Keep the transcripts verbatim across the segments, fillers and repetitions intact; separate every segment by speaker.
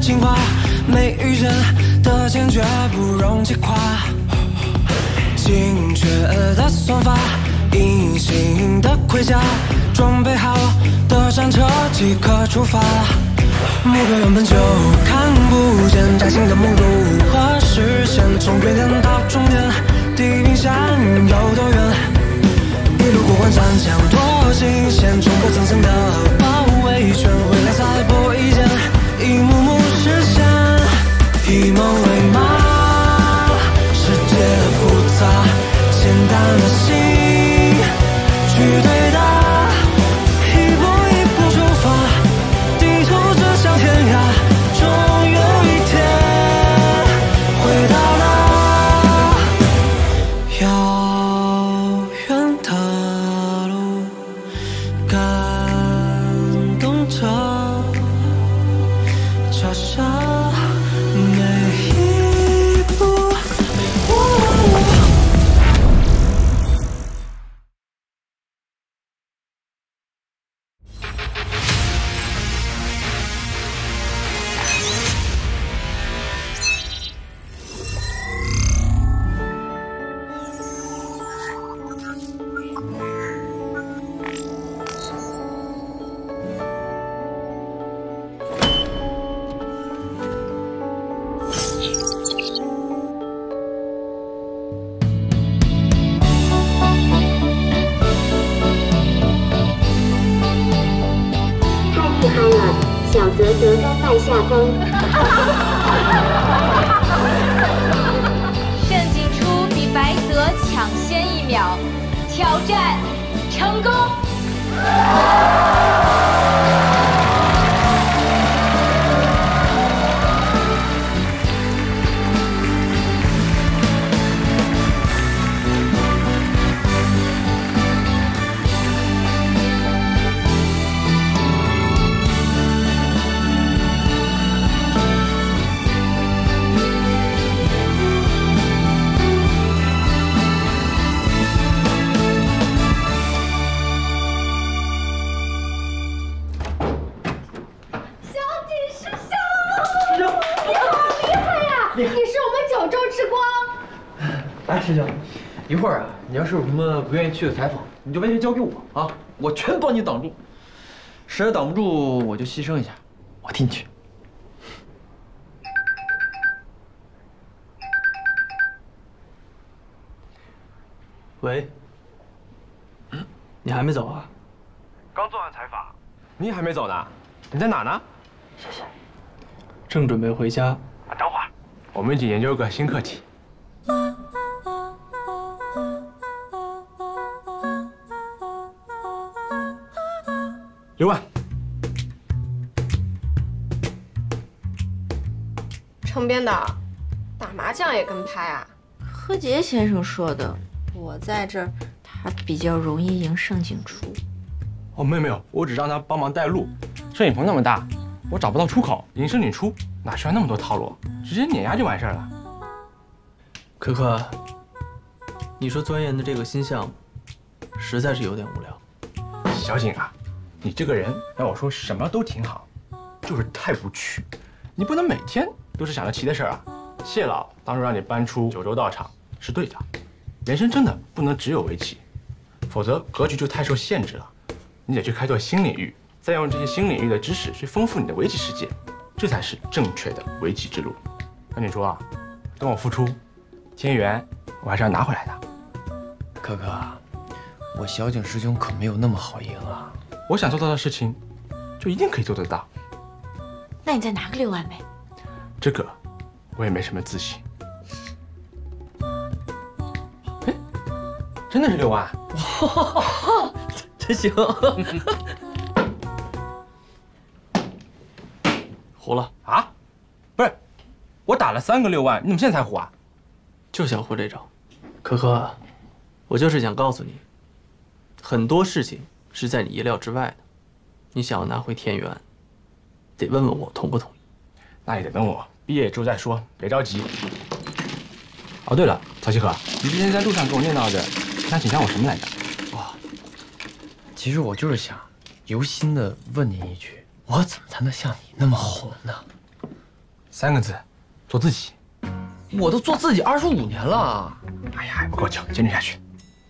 Speaker 1: 情话，没遇见的坚决不容击垮。精确的算法，隐形的盔甲，装备好的战车即刻出发。目标原本就看不见，崭新的目录和视线，从原点到终点，地平线有多远？一路过关斩将多惊险，冲破层层的包围圈，未来赛博一剑，一幕幕实现，以梦为马。 世界复杂，简单的心去对答，一步一步出发，地图指向天涯，终有一天会到达。遥远的路，感动着脚下每一步。
Speaker 2: 小泽得分败下风。
Speaker 3: 盛景初比白泽抢先一秒，挑战成功。
Speaker 4: 哎，师兄，一会儿啊，你要是有什么不愿意去的采访，你就完全交给我啊，我全帮你挡住。实在挡不住，我就牺牲一下，我替你去。
Speaker 5: 喂，嗯，你还没走啊？
Speaker 6: 刚做完采访，你还没走呢？你在哪呢？
Speaker 5: 谢谢。正准备回家。
Speaker 6: 啊，等会儿，我们一起研究个新课题。 六万，
Speaker 7: 程编导，打麻将也跟拍啊？
Speaker 8: 柯洁先生说的，我在这儿，他比较容易赢盛景初。
Speaker 6: 哦，没有没有，我只让他帮忙带路。摄影棚那么大，我找不到出口，赢盛景初哪需要那么多套路？直接碾压就完事儿了。
Speaker 5: 可可，你说钻研的这个新项目，实在是有点无聊。
Speaker 6: 小景啊。 你这个人让我说什么都挺好，就是太不屈。你不能每天都是想着棋的事儿啊。谢老当初让你搬出九州道场是对的，人生真的不能只有围棋，否则格局就太受限制了。你得去开拓新领域，再用这些新领域的知识去丰富你的围棋世界，这才是正确的围棋之路。赶紧说啊，跟我付出，天元我还是要拿回来的。
Speaker 4: 可可，我小景师兄可没有那么好赢啊。
Speaker 6: 我想做到的事情，就一定可以做得到。
Speaker 8: 那你再拿个六万呗。
Speaker 6: 这个我也没什么自信。哎，真的是六万！
Speaker 4: 哇，真行！
Speaker 5: 胡了
Speaker 6: 啊？不是，我打了三个六万，你怎么现在才胡啊？
Speaker 5: 就想胡这招。可可，我就是想告诉你，很多事情。 是在你意料之外的，你想要拿回天元，得问问我同不同意。
Speaker 6: 那也得等我毕业之后再说，别着急。哦，对了，曹希和，你之前在路上跟我念叨着，想请教我什么来着？
Speaker 4: 哇，其实我就是想由心的问您一句，我怎么才能像你那么红呢？
Speaker 6: 三个字，做自己。
Speaker 4: 我都做自己二十五年了。
Speaker 6: 哎呀，还不够久，坚持下去。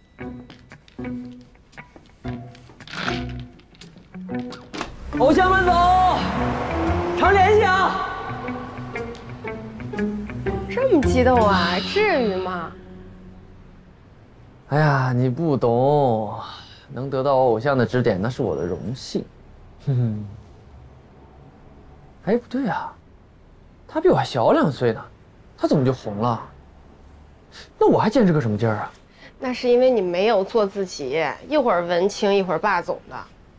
Speaker 1: 偶像们走，常联系啊！
Speaker 7: 这么激动啊？至于吗？
Speaker 4: 哎呀，你不懂，能得到我偶像的指点，那是我的荣幸。哼哼。哎，不对啊，他比我还小两岁呢，他怎么就红了？那我还坚持个什么劲儿啊？
Speaker 7: 那是因为你没有做自己，一会儿文青，一会儿霸总的。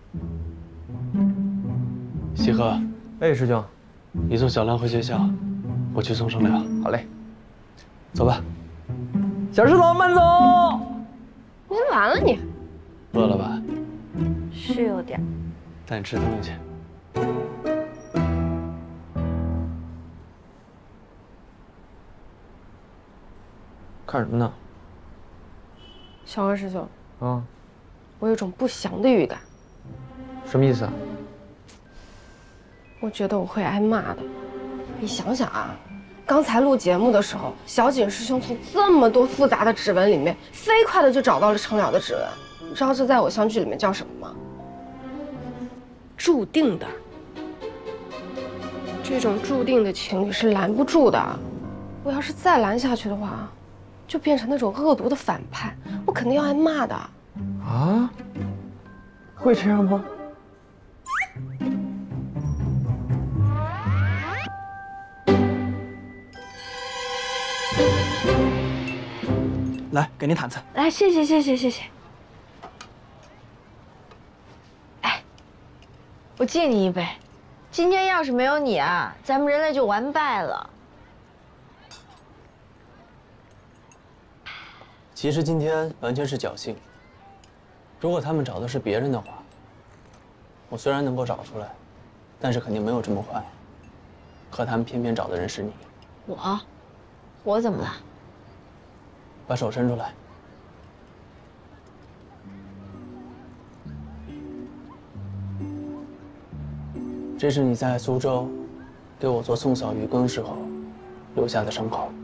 Speaker 5: 西河，
Speaker 4: 哎，师兄，
Speaker 5: 你送小兰回学校，我去送盛辽。
Speaker 4: 好嘞，
Speaker 5: 走吧。
Speaker 4: 小石头，慢走。
Speaker 7: 你完了你！
Speaker 5: 饿了吧？
Speaker 8: 是有点。
Speaker 5: 带你吃东西去。
Speaker 4: 看什么呢？
Speaker 7: 小何师兄，
Speaker 4: 啊，
Speaker 7: 我有种不祥的预感。
Speaker 4: 什么意思啊？
Speaker 7: 我觉得我会挨骂的。你想想啊，刚才录节目的时候，小景师兄从这么多复杂的指纹里面，飞快的就找到了程辽的指纹。你知道这在偶像剧里面叫什么吗？注定的。这种注定的情侣是拦不住的。我要是再拦下去的话，就变成那种恶毒的反派，我肯定要挨骂的。
Speaker 4: 啊？会这样吗？
Speaker 1: 来，给您毯子。
Speaker 8: 来，谢谢谢谢谢谢。哎，我敬你一杯。今天要是没有你啊，咱们人类就完败了。
Speaker 5: 其实今天完全是侥幸。如果他们找的是别人的话，我虽然能够找出来，但是肯定没有这么快。可他们偏偏找的人是你。
Speaker 8: 我，我怎么了？
Speaker 5: 把手伸出来。这是你在苏州给我做宋嫂鱼羹时候留下的伤口。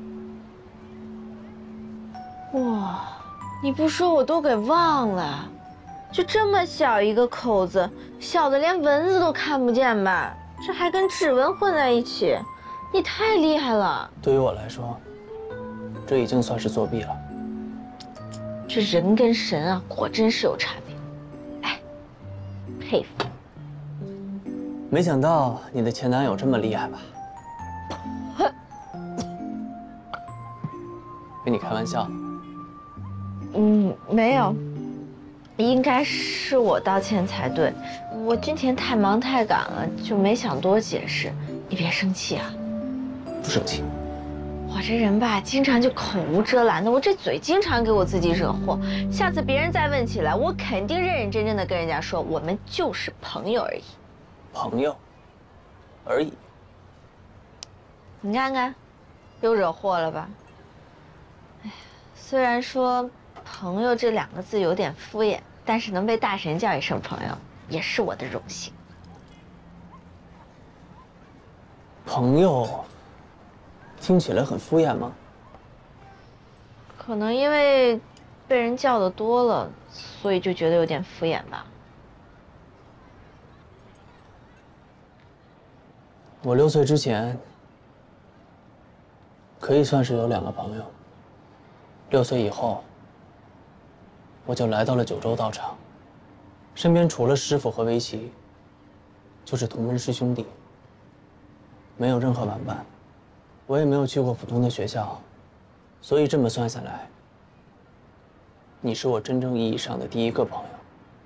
Speaker 8: 哇，你不说我都给忘了。就这么小一个口子，小的连蚊子都看不见吧？这还跟指纹混在一起，你太厉害了。
Speaker 5: 对于我来说，这已经算是作弊了。
Speaker 8: 这人跟神啊，果真是有差别。哎，佩服。
Speaker 5: 没想到你的前男友这么厉害吧？跟你开玩笑。
Speaker 8: 嗯，没有，应该是我道歉才对。我今天太忙太赶了，就没想多解释。你别生气啊。
Speaker 5: 不生气。
Speaker 8: 我这人吧，经常就口无遮拦的，我这嘴经常给我自己惹祸。下次别人再问起来，我肯定认认真真的跟人家说，我们就是朋友而已。
Speaker 5: 朋友，而已。
Speaker 8: 你看看，又惹祸了吧？哎呀，虽然说朋友这两个字有点敷衍，但是能被大神叫一声朋友，也是我的荣幸。
Speaker 5: 朋友，听起来很敷衍吗？
Speaker 8: 可能因为被人叫的多了，所以就觉得有点敷衍吧。
Speaker 5: 我六岁之前，可以算是有两个朋友。六岁以后，我就来到了九州道场，身边除了师傅和围棋，就是同门师兄弟，没有任何玩伴。我也没有去过普通的学校，所以这么算下来，你是我真正意义上的第一个朋友。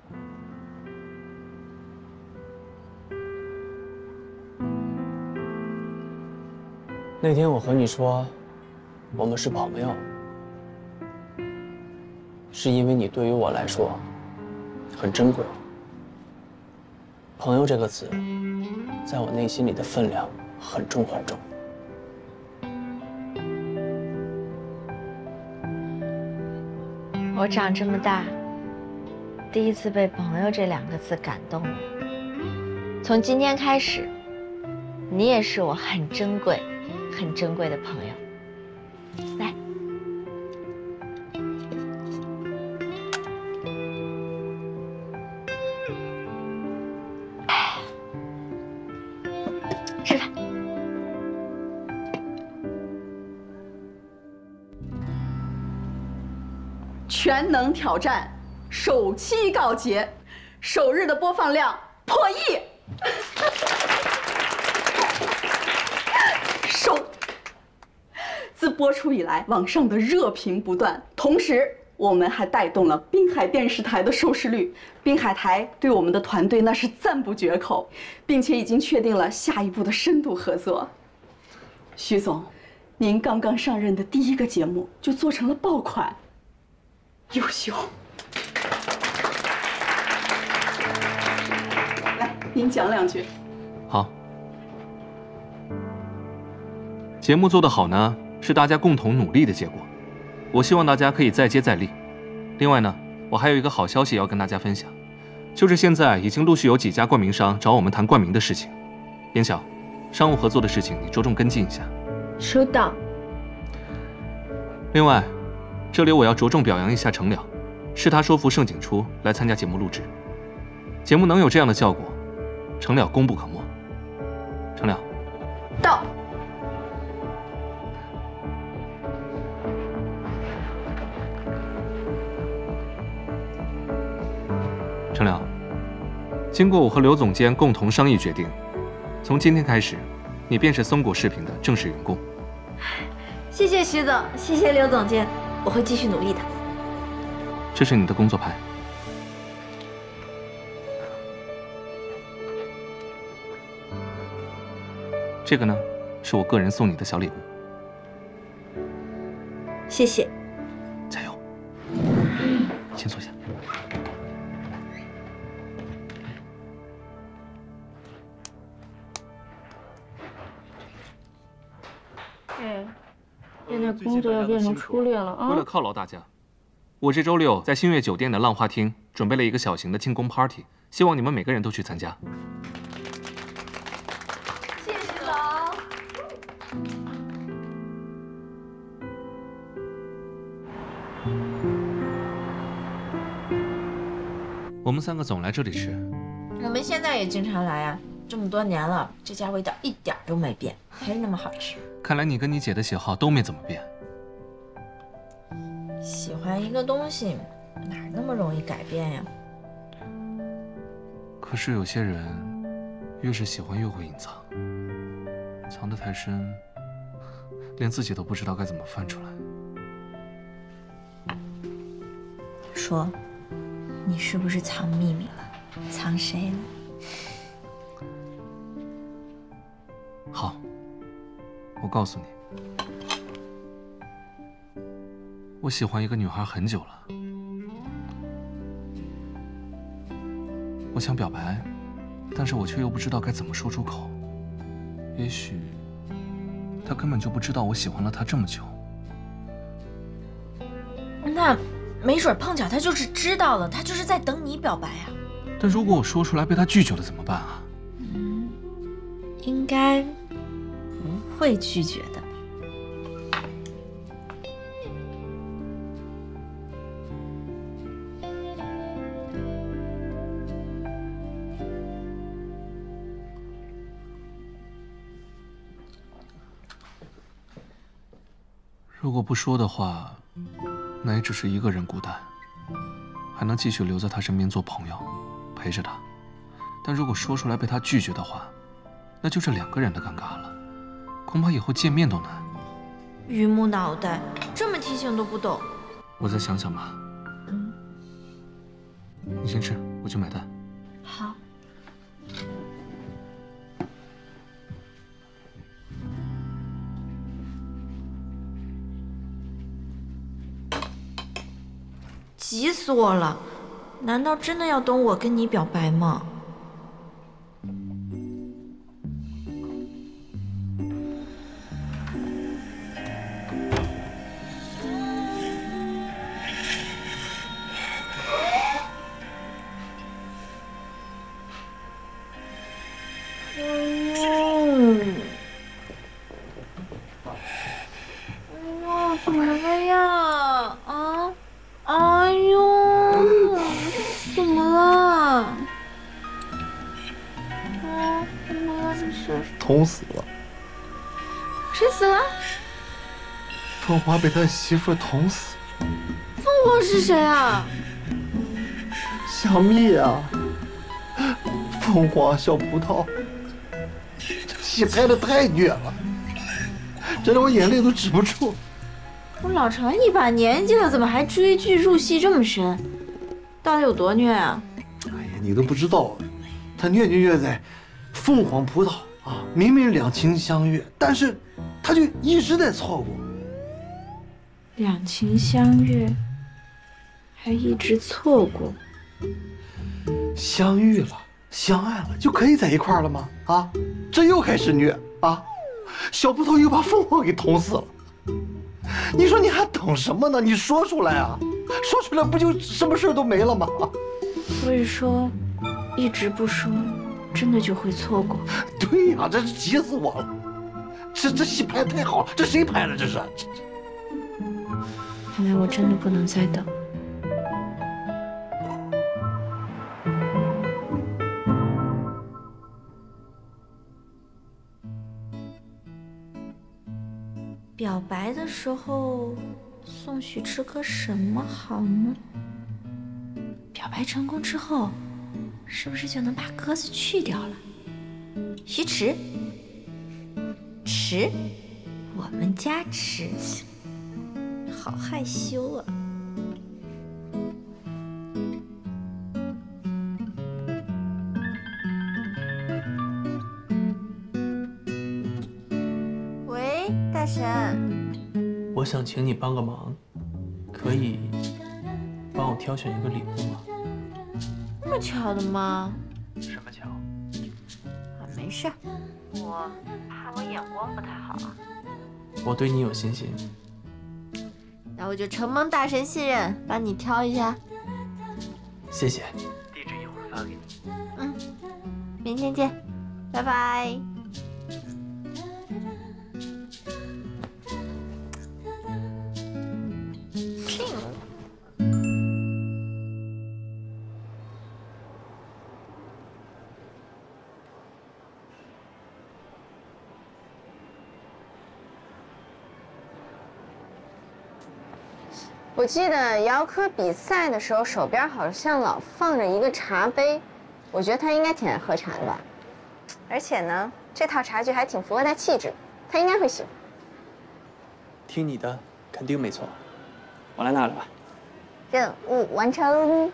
Speaker 5: 那天我和你说，我们是朋友，是因为你对于我来说很珍贵。朋友这个词，在我内心里的分量很重很重。
Speaker 8: 我长这么大，第一次被朋友这两个字感动了。从今天开始， 你也是我很珍贵、很珍贵的朋友。来，吃饭。
Speaker 9: 全能挑战首期告捷，首日的播放量破亿。首自播出以来，网上的热评不断，同时我们还带动了滨海电视台的收视率。滨海台对我们的团队那是赞不绝口，并且已经确定了下一步的深度合作。徐总，您刚刚上任的第一个节目就做成了爆款，优秀。来，您讲两句。
Speaker 5: 好。节目做得好呢，是大家共同努力的结果。我希望大家可以再接再厉。另外呢，我还有一个好消息要跟大家分享，就是现在已经陆续有几家冠名商找我们谈冠名的事情。严晓，商务合作的事情你着重跟进一下。
Speaker 7: 收到。
Speaker 5: 另外，这里我要着重表扬一下程了，是他说服盛景初来参加节目录制。节目能有这样的效果，程了功不可没。程了，
Speaker 7: 到。
Speaker 5: 程了，经过我和刘总监共同商议决定，从今天开始，你便是松果视频的正式员工。
Speaker 8: 谢谢徐总，谢谢刘总监，我会继续努力的。
Speaker 5: 这是你的工作牌。这个呢，是我个人送你的小礼物。
Speaker 8: 谢谢。
Speaker 5: 加油。先坐下。
Speaker 10: 哎，现在工作要变成初恋了啊！
Speaker 5: 为了犒劳大家，我这周六在星月酒店的浪花厅准备了一个小型的庆功 party， 希望你们每个人都去参加。
Speaker 3: 谢谢徐总。
Speaker 5: 我们三个总来这里吃。
Speaker 8: 我们现在也经常来啊，这么多年了，这家味道一点都没变，还是那么好吃。
Speaker 5: 看来你跟你姐的喜好都没怎么变。
Speaker 8: 喜欢一个东西，哪那么容易改变呀？
Speaker 5: 可是有些人，越是喜欢越会隐藏，藏得太深，连自己都不知道该怎么翻出来。
Speaker 8: 说，你是不是藏秘密了？藏谁了？
Speaker 5: 好，我告诉你，我喜欢一个女孩很久了，我想表白，但是我却又不知道该怎么说出口。也许她根本就不知道我喜欢了她这么久。
Speaker 8: 那没准碰巧她就是知道了，她就是在等你表白啊。
Speaker 5: 但如果我说出来被她拒绝了怎么办啊？
Speaker 8: 嗯，应该不会拒绝的。
Speaker 5: 如果不说的话，那也只是一个人孤单，还能继续留在他身边做朋友，陪着他。但如果说出来被他拒绝的话，那就是两个人的尴尬了，恐怕以后见面都难。
Speaker 8: 榆木脑袋，这么提醒都不懂。
Speaker 5: 我再想想吧。
Speaker 8: 嗯，
Speaker 5: 你先吃，我去买单。
Speaker 8: 好。急死我了！难道真的要等我跟你表白吗？嗯
Speaker 11: 捅死了。
Speaker 10: 谁死了？
Speaker 11: 凤华被他媳妇捅死。
Speaker 10: 凤凰是谁啊？
Speaker 11: 小蜜啊，凤凰小葡萄，这戏拍的太虐了，这让我眼泪都止不住。
Speaker 10: 我老常一把年纪了，怎么还追剧入戏这么深？到底有多虐啊？
Speaker 11: 哎呀，你都不知道，他虐就虐在凤凰葡萄啊，明明两情相悦，但是他就一直在错过。
Speaker 10: 两情相悦，还一直错过。
Speaker 11: 相遇了，相爱了，就可以在一块儿了吗？啊，这又开始虐啊！小葡萄又把凤凰给捅死了。你说你还等什么呢？你说出来啊！说出来不就什么事都没了吗？
Speaker 10: 所以说，一直不说，真的就会错过。
Speaker 11: 对呀、啊，这是急死我了！这这戏拍的太好了，这谁拍的？这是？
Speaker 10: 看来我真的不能再等。表白的时候送许吃颗什么好呢？表白成功之后，是不是就能把鸽子去掉了？徐迟，迟，我们家迟，好害羞啊！喂，大神，
Speaker 5: 我想请你帮个忙，可以帮我挑选一个礼物吗？
Speaker 10: 这么巧的吗？
Speaker 5: 什么巧？
Speaker 10: 啊，没事，我怕我眼光不太好啊。
Speaker 5: 我对你有信心。
Speaker 10: 那我就承蒙大神信任，帮你挑一下。
Speaker 5: 谢谢。地址一会儿发给你。
Speaker 10: 嗯，明天见，拜拜。
Speaker 8: 我记得姚科比赛的时候，手边好像老放着一个茶杯，我觉得他应该挺爱喝茶的吧。而且呢，这套茶具还挺符合他气质，他应该会喜欢。
Speaker 5: 听你的，肯定没错。我来拿了吧。
Speaker 8: 任务完成。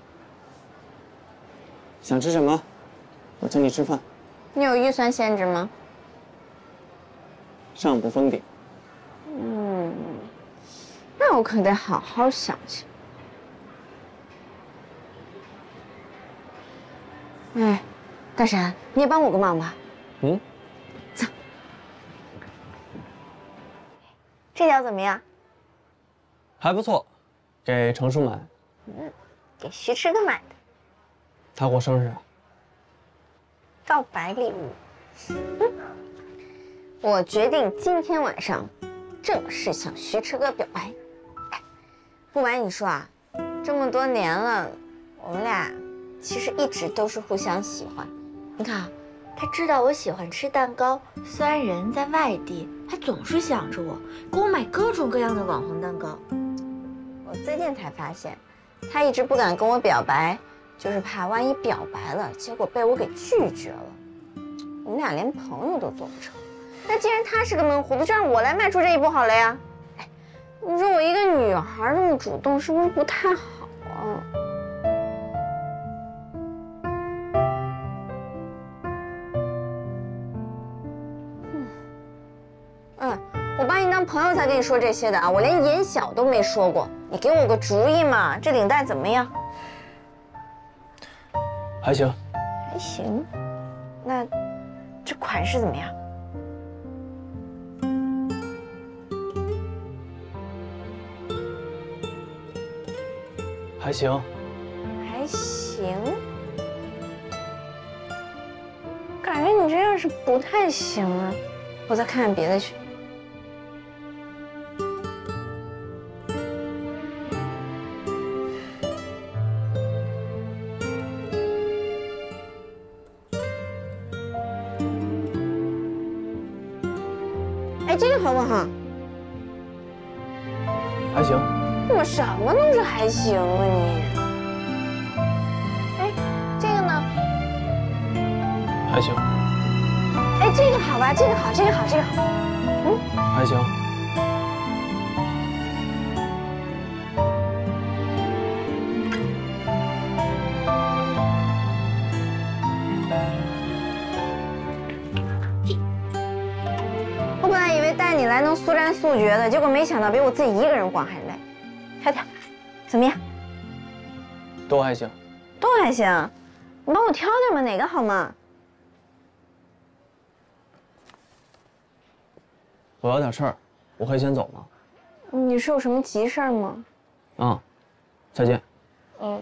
Speaker 12: 想吃什么？我请你吃饭。
Speaker 8: 你有预算限制吗？
Speaker 12: 上不封顶。
Speaker 8: 嗯。那我可得好好想想。哎，大神，你也帮我个忙吧。
Speaker 12: 嗯。
Speaker 8: 走。这条怎么样？
Speaker 12: 还不错，给程叔买。
Speaker 8: 嗯，给徐迟哥买的。
Speaker 12: 他过生日啊。
Speaker 8: 告白礼物。嗯。我决定今天晚上正式向徐迟哥表白。不瞒你说啊，这么多年了，我们俩其实一直都是互相喜欢。你看啊，他知道我喜欢吃蛋糕，虽然人在外地，还总是想着我，给我买各种各样的网红蛋糕。我最近才发现，他一直不敢跟我表白，就是怕万一表白了，结果被我给拒绝了，我们俩连朋友都做不成。那既然他是个闷葫芦，就让我来迈出这一步好了呀。你说我一个女孩这么主动，是不是不太好啊？嗯，嗯，我把你当朋友才跟你说这些的啊，我连言小都没说过。你给我个主意嘛，这领带怎么样？
Speaker 12: 还行。
Speaker 8: 还行。那这款式怎么样？
Speaker 12: 还行，
Speaker 8: 还行，感觉你这样是不太行啊，我再看看别的去。 这个好不好？
Speaker 5: 还行。
Speaker 8: 我什么都是还行啊你。哎，这个呢？
Speaker 5: 还行。
Speaker 8: 哎，这个好吧，这个好，这个好，这个好。嗯，
Speaker 5: 还行。
Speaker 8: 我本来以为带你来能速战速决的，结果没想到比我自己一个人逛还累。挑挑，怎么样？
Speaker 5: 都还行。
Speaker 8: 都还行，你帮我挑挑嘛，哪个好嘛？
Speaker 12: 我有点事儿，我可以先走吗？
Speaker 8: 你是有什么急事儿吗？
Speaker 12: 嗯，再见。
Speaker 8: 嗯。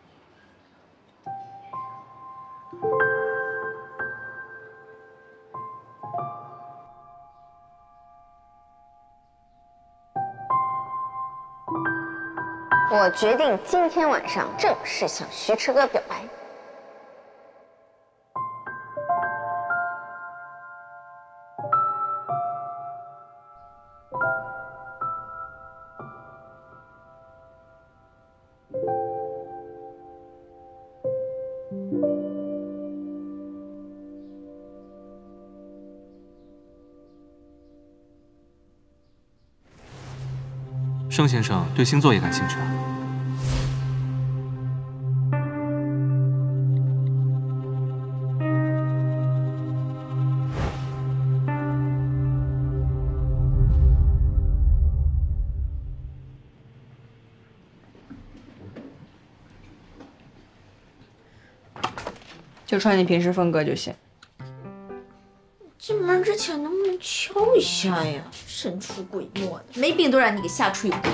Speaker 8: 我决定今天晚上正式向徐迟哥表白。
Speaker 13: 盛先生对星座也感兴趣啊？
Speaker 14: 就穿你平时风格就行。
Speaker 10: 进门之前能不能敲一下呀？神出鬼没的，没病都让你给吓出有病。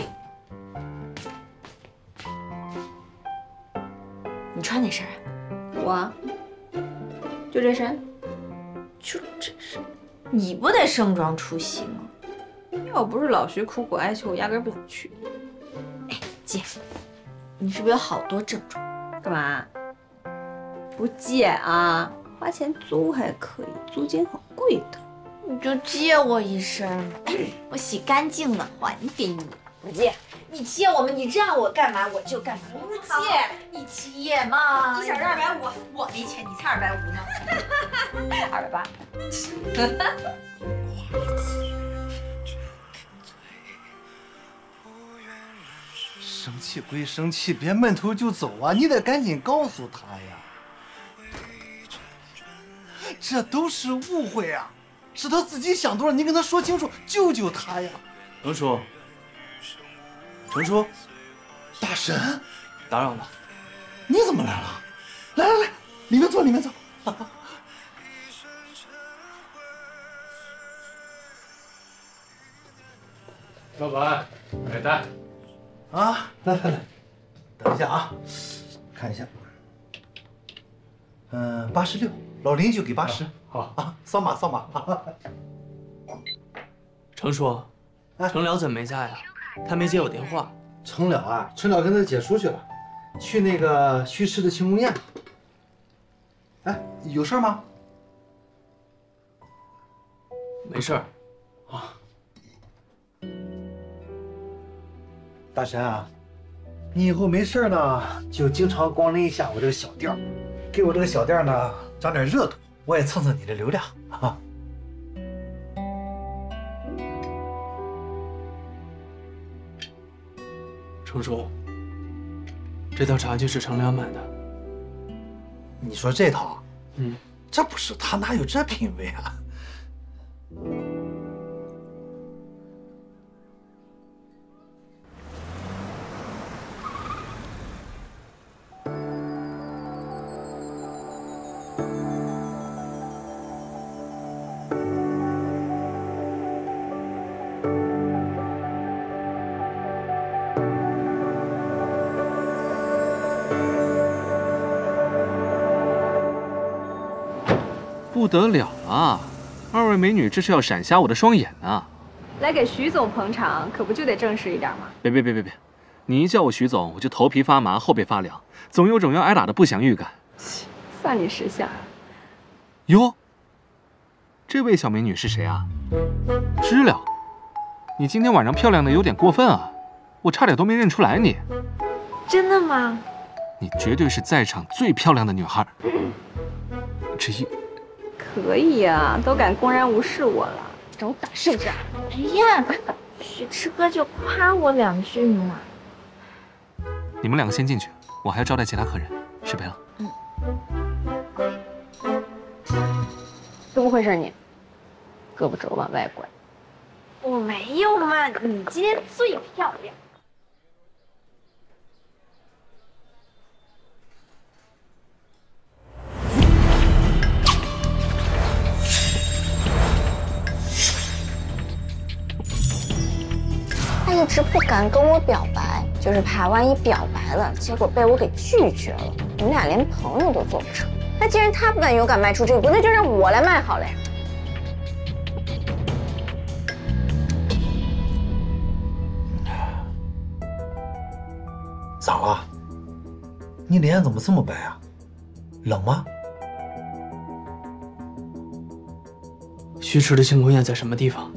Speaker 10: 你穿哪身啊？
Speaker 14: 我啊，就这身。
Speaker 10: 就这身，你不得盛装出席吗？
Speaker 14: 要不是老徐苦苦哀求，我压根不想去。
Speaker 10: 哎，姐，你是不是有好多症状？
Speaker 14: 干嘛？不借啊，花钱租还可以，租金好贵的。
Speaker 10: 你就借我一身，我洗干净了还给你。不借，你借我们，你让我干嘛我就干嘛。不借，你借嘛？
Speaker 14: 一小时二百五，我没钱，你才二百五呢。二百八。
Speaker 11: 生气归生气，别闷头就走啊！你得赶紧告诉他呀。这都是误会啊，是他自己想多了，你跟他说清楚，救救他呀！
Speaker 5: 程叔，程叔，
Speaker 11: 大神，
Speaker 5: 打扰了，
Speaker 11: 你怎么来了？来来来，里面坐，里面坐。
Speaker 6: 老板，买单。
Speaker 11: 啊，来来来，等一下啊，看一下，嗯，八十六，老林就给八十。好啊，扫码扫码。
Speaker 5: 程叔，程辽怎么没在啊？他没接我电话。
Speaker 11: 程辽啊，程辽跟他姐出去了，去那个徐迟的庆功宴。哎，有事吗？
Speaker 5: 没事儿。
Speaker 11: 啊。大神啊，你以后没事呢，就经常光临一下我这个小店儿，给我这个小店呢涨点热度，我也蹭蹭你的流量啊。
Speaker 5: 程叔，这套茶具是程辽买的。
Speaker 11: 你说这套？
Speaker 5: 嗯，
Speaker 11: 这不是他哪有这品味啊？
Speaker 13: 不得了了，二位美女这是要闪瞎我的双眼啊！
Speaker 14: 来给徐总捧场，可不就得正式一点吗？
Speaker 13: 别别别别别，你一叫我徐总，我就头皮发麻，后背发凉，总有种要挨打的不祥预感。
Speaker 14: 算你识相。
Speaker 13: 哟，这位小美女是谁啊？ 知了，你今天晚上漂亮的有点过分啊，我差点都没认出来你。
Speaker 10: 真的吗？
Speaker 13: 你绝对是在场最漂亮的女孩之一。
Speaker 14: 可以呀，都敢公然无视我了，找打是不是？
Speaker 10: 哎呀，许吃哥就夸我两句嘛。
Speaker 13: 你们两个先进去，我还要招待其他客人。失陪了。
Speaker 10: 嗯。
Speaker 14: 怎么回事你？胳膊肘往外拐。
Speaker 10: 我没有嘛，你今天最漂亮。
Speaker 8: 他一直不敢跟我表白，就是怕万一表白了，结果被我给拒绝了，我们俩连朋友都做不成。那既然他不敢勇敢迈出这一步，那就让我来迈好了呀。
Speaker 11: 咋了？你脸怎么这么白啊？冷吗？
Speaker 5: 徐迟的庆功宴在什么地方？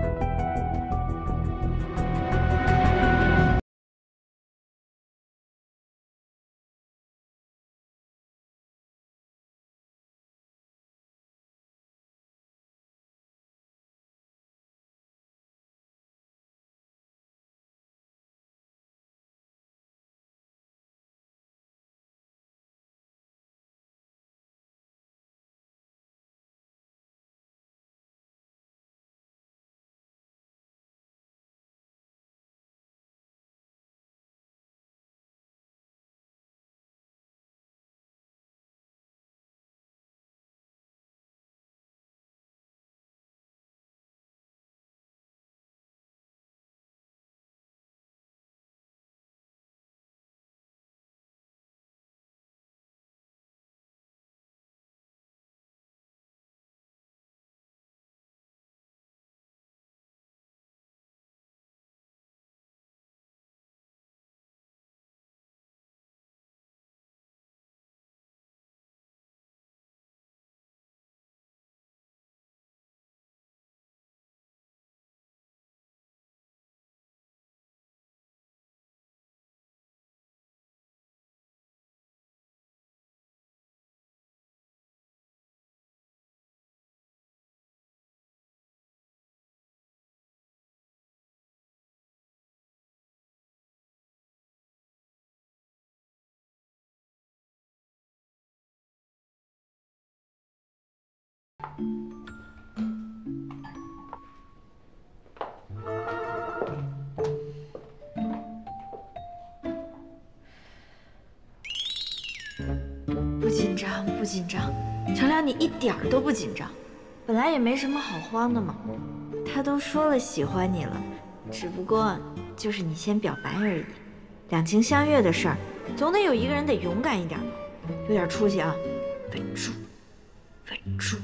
Speaker 10: 不紧张，不紧张，程良，你一点儿都不紧张，本来也没什么好慌的嘛。他都说了喜欢你了，只不过就是你先表白而已。两情相悦的事儿，总得有一个人得勇敢一点嘛，有点出息啊，稳住，稳住。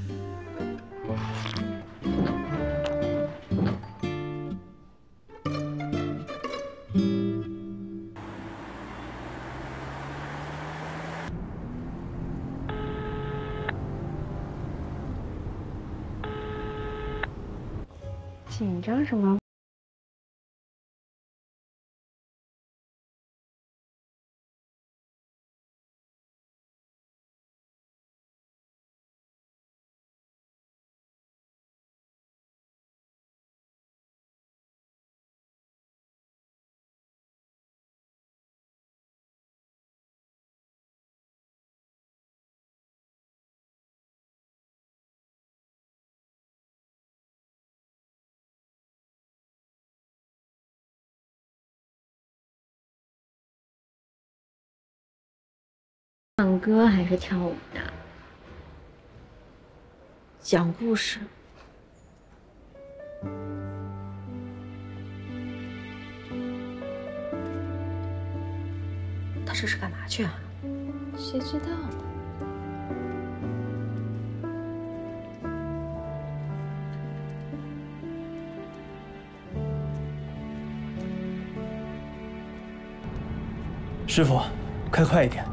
Speaker 14: 紧张什么？
Speaker 10: 唱歌还是跳舞的？讲故事。
Speaker 7: 他这是干嘛去啊？
Speaker 10: 谁知道呢？
Speaker 12: 师傅，开快一点。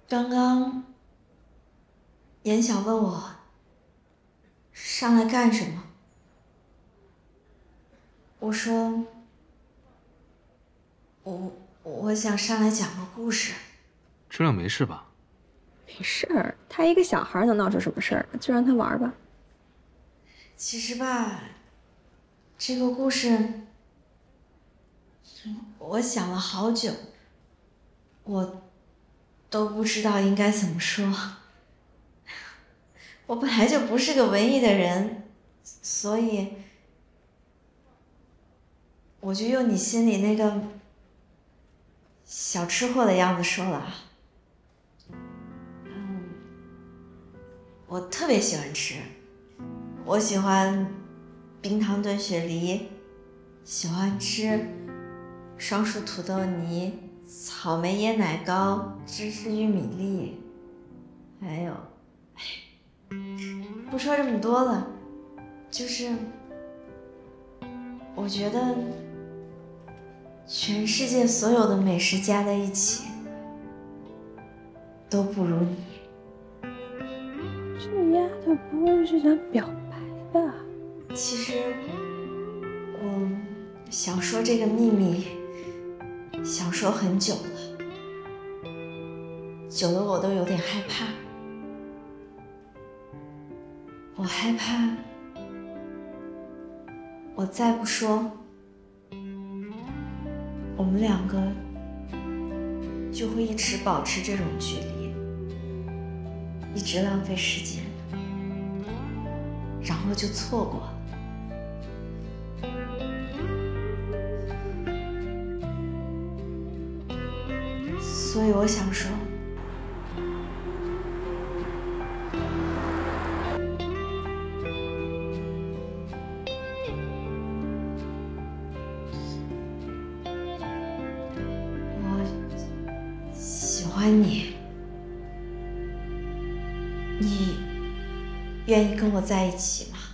Speaker 10: 刚刚严晓问我上来干什么，我说我我想上来讲个故事。
Speaker 13: 知了没事吧？
Speaker 14: 没事儿，他一个小孩能闹出什么事儿？就让他玩吧。
Speaker 10: 其实吧，这个故事我想了好久，我都不知道应该怎么说。我本来就不是个文艺的人，所以我就用你心里那个小吃货的样子说了啊。嗯，我特别喜欢吃，我喜欢冰糖炖雪梨，喜欢吃双数土豆泥、草莓椰奶糕、芝士玉米粒，还有，不说这么多了，就是我觉得全世界所有的美食加在一起都不如你。
Speaker 14: 这丫头不会是想表白吧？
Speaker 10: 其实我想说这个秘密，想说很久了，久了我都有点害怕。我害怕，我再不说，我们两个就会一直保持这种距离，一直浪费时间，然后就错过了。所以我想说，我喜欢你，你愿意跟我在一起吗？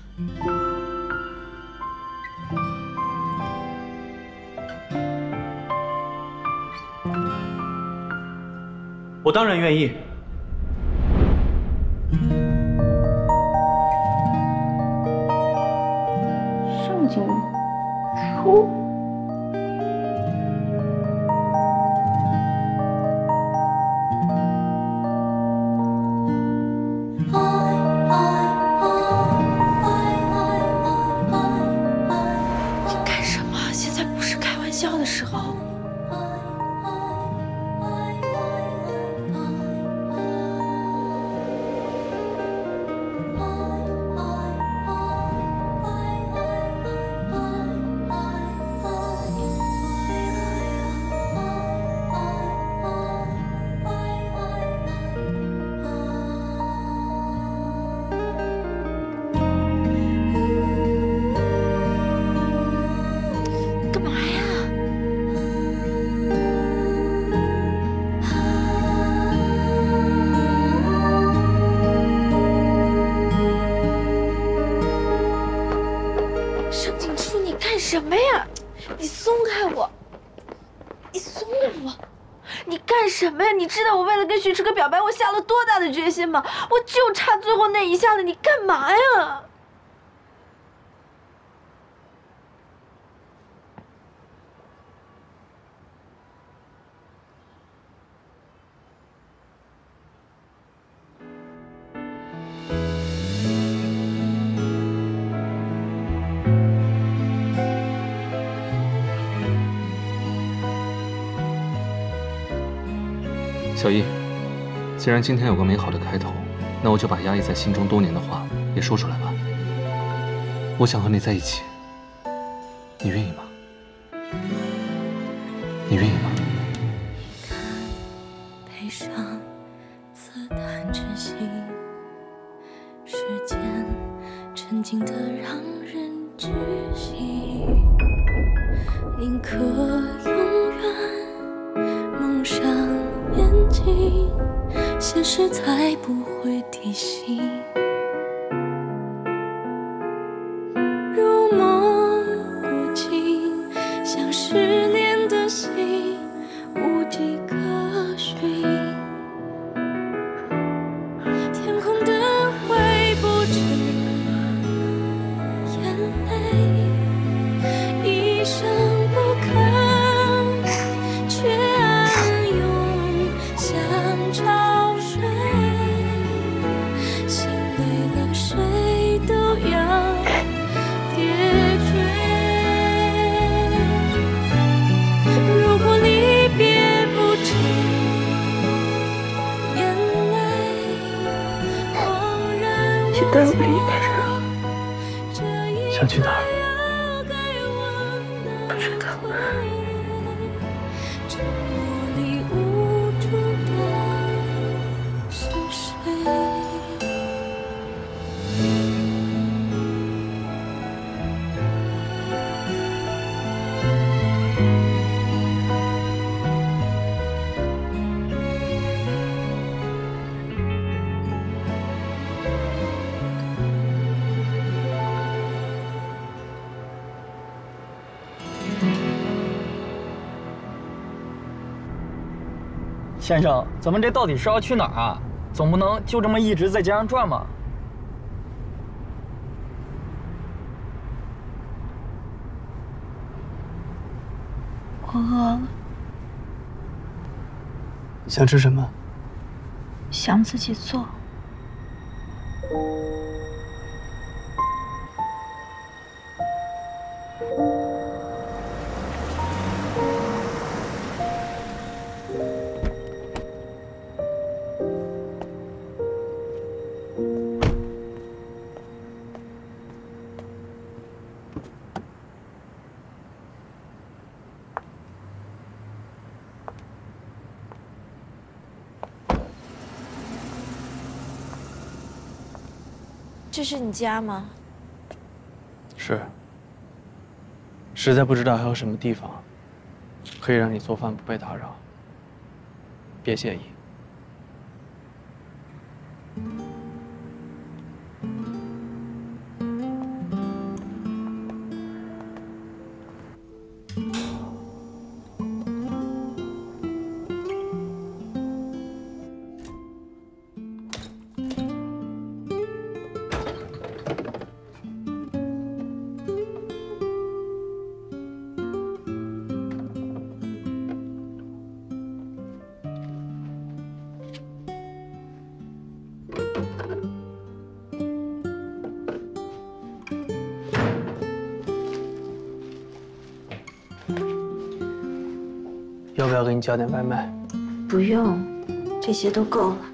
Speaker 12: 我当然愿意。
Speaker 14: 上紧出。
Speaker 10: 你干什么？现在不是开玩笑的时候。什么呀？你松开我！你松开我！你干什么呀？你知道我为了跟许池哥表白，我下了多大的决心吗？我就差最后那一下了，你干嘛呀？
Speaker 13: 小易，既然今天有个美好的开头，那我就把压抑在心中多年的话也说出来吧。我想和你在一起，你愿意吗？你愿意吗？
Speaker 15: 悲伤刺探真心，时间沉静的让人窒息，宁可永远蒙上眼睛，现实才不会提醒。如梦过境，像失恋的心，无迹可寻。
Speaker 5: 在屋里一个人，想去哪儿？不知道。
Speaker 16: 先生，咱们这到底是要去哪儿啊？总不能就这么一直在街上转嘛。
Speaker 10: 我饿了，
Speaker 5: 想吃什么？
Speaker 10: 想自己做。
Speaker 8: 这是你家吗？
Speaker 5: 是。实在不知道还有什么地方可以让你做饭不被打扰，别介意。要不要给你叫点外卖？
Speaker 10: 不用，这些都够了。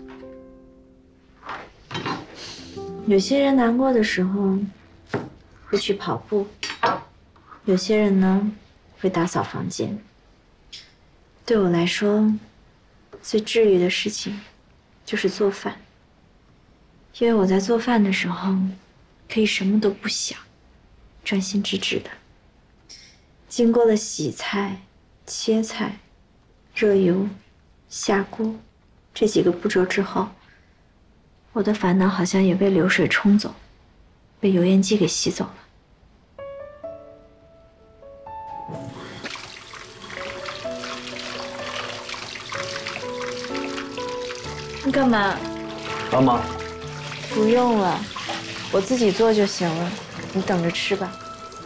Speaker 10: 有些人难过的时候会去跑步，有些人呢会打扫房间。对我来说，最治愈的事情就是做饭，因为我在做饭的时候可以什么都不想，专心致志的。经过了洗菜、切菜、热油、下锅这几个步骤之后，我的烦恼好像也被流水冲走，被油烟机给吸走了。你干嘛？
Speaker 5: 帮忙？
Speaker 10: 不用了，我自己做就行了，你等着吃吧。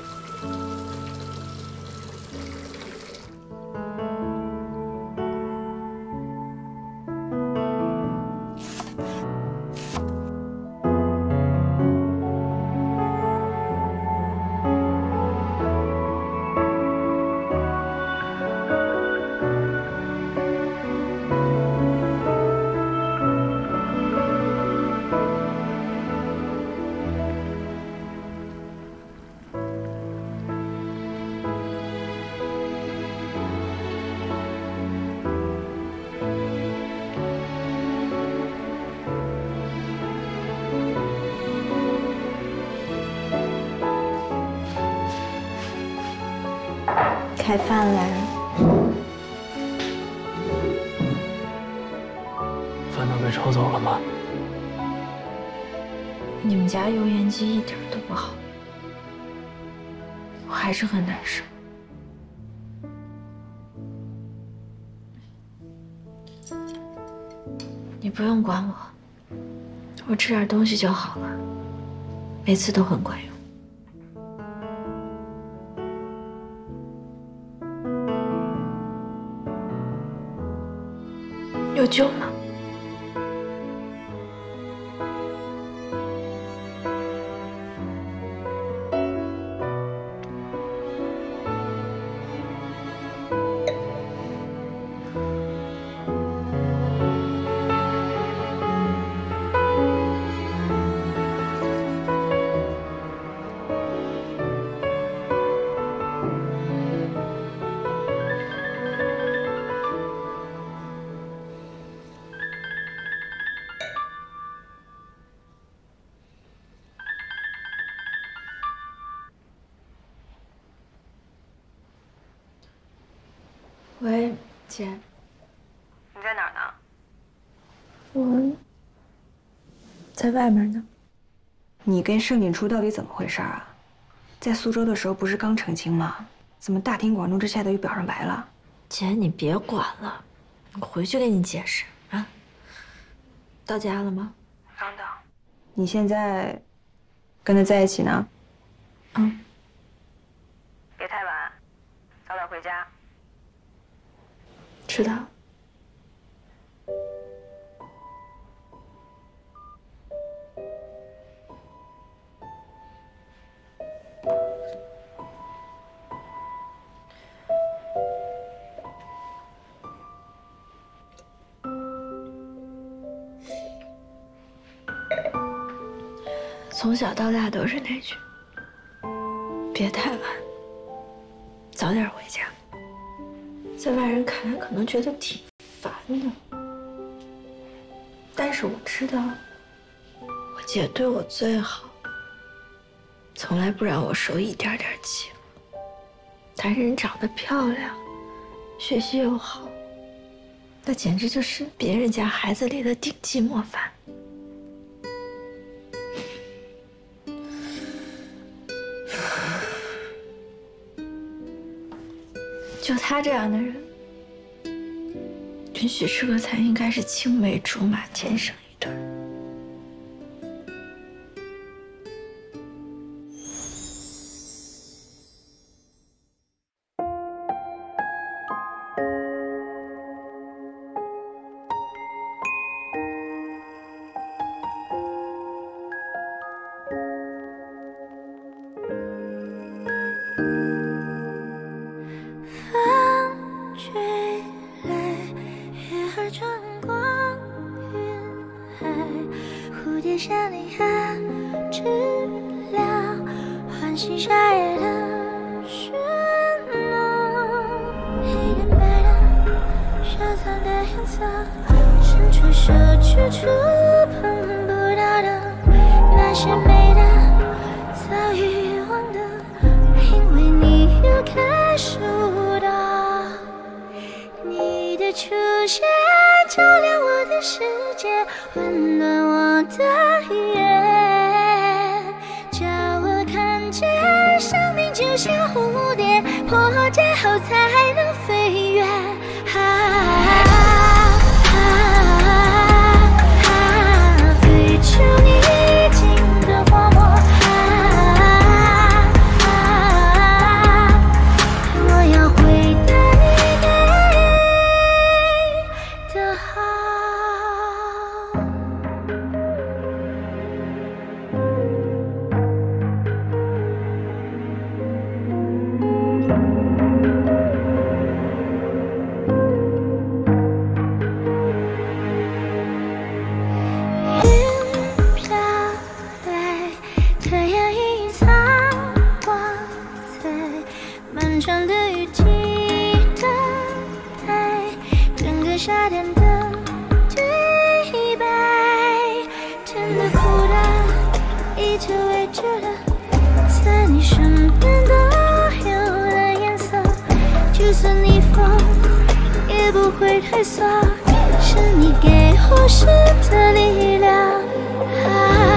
Speaker 10: 开饭来了，
Speaker 5: 饭都被抽走了吗？
Speaker 10: 你们家油烟机一点都不好，我还是很难受。你不用管我，我吃点东西就好了，每次都很管用。有救吗？ 姐，
Speaker 17: 你在哪儿呢？
Speaker 10: 我在外面呢。
Speaker 17: 你跟盛景初到底怎么回事啊？在苏州的时候不是刚成亲吗？怎么大庭广众之下都又表上白了？
Speaker 10: 姐，你别管了，我回去给你解释啊。到家了吗？
Speaker 17: 刚到。你现在跟他在一起呢？
Speaker 10: 嗯。
Speaker 17: 别太晚，早点回家。
Speaker 10: 知道。从小到大都是那句：别太晚，早点回家。在外人看来可能觉得挺烦的，但是我知道，我姐对我最好，从来不让我受一点点气。她人长得漂亮，学习又好，那简直就是别人家孩子里的顶级模范。就他这样的人，跟许世哥才应该是青梅竹马，天生一对。
Speaker 15: 是你给我的力量。啊